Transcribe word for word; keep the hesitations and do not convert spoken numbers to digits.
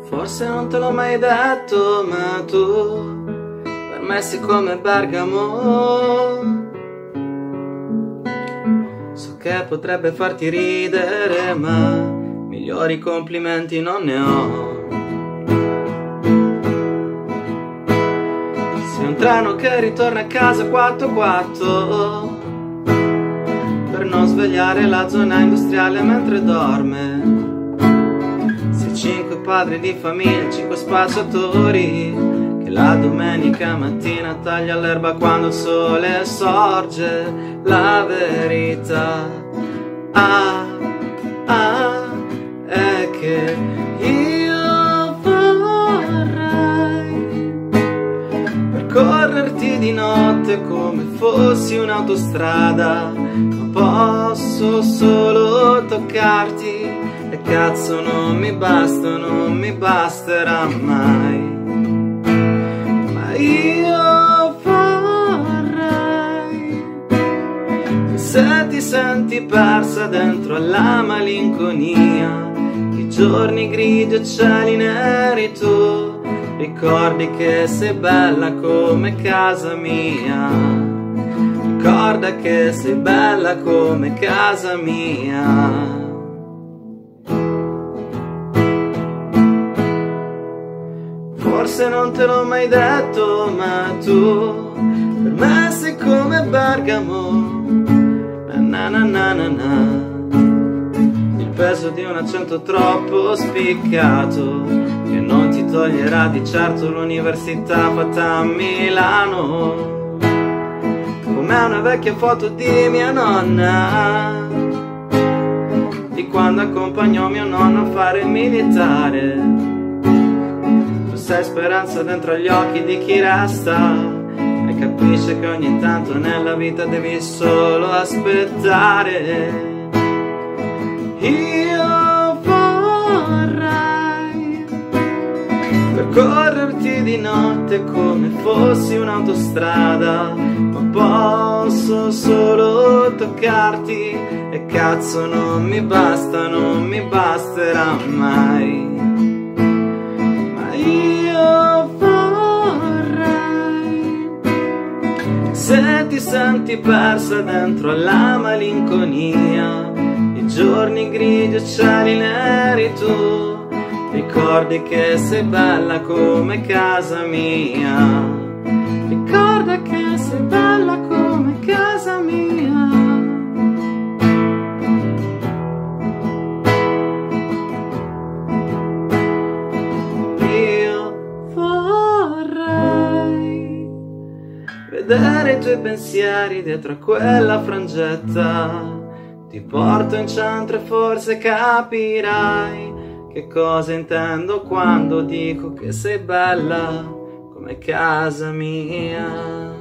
Forse non te l'ho mai detto, ma tu per me sei come Bergamo. So che potrebbe farti ridere, ma migliori complimenti non ne ho. Sei un treno che ritorna a casa quattro quattro per non svegliare la zona industriale mentre dorme. Sei cinque padri di famiglia, cinque spacciatori che la domenica mattina taglia l'erba quando il sole sorge. La verità ah, ah, è che io vorrei percorrerti di notte come fossi un'autostrada, ma posso solo toccarti e cazzo non mi basta, non mi basterà mai. Ma io vorrei che se ti senti persa dentro alla malinconia, i giorni grigi e cieli neri, tu ricordi che sei bella come casa mia. Ricorda che sei bella come casa mia. Forse non te l'ho mai detto, ma tu per me sei come Bergamo. Na na na na na. Il peso di un accento troppo spiccato che non ti toglierà di certo l'università fatta a Milano. Come una vecchia foto di mia nonna, di quando accompagnò mio nonno a fare il militare. Tu sei speranza dentro agli occhi di chi resta e capisce che ogni tanto nella vita devi solo aspettare. Io vorrei percorrerti di notte come fossi un'autostrada, ma posso solo toccarti e cazzo non mi basta, non mi basterà mai. Ma io vorrei, se ti senti persa dentro alla malinconia, i giorni grigi e cieli neri, tu ricordi che sei bella come casa mia. Ricorda che sei bella come casa mia. Io vorrei vedere i tuoi pensieri dietro a quella frangetta. Ti porto in centro e forse capirai che cosa intendo quando dico che sei bella come casa mia.